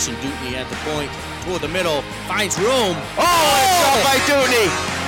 Jackson Dutney at the point toward the middle, finds room. Oh, it's shot by Dutney.